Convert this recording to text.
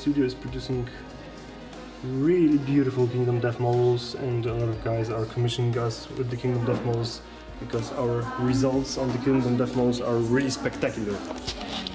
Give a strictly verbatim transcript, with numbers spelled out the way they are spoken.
studio is producing really beautiful Kingdom Death models, and a lot of guys are commissioning us with the Kingdom Death models because our results on the Kingdom Death models are really spectacular.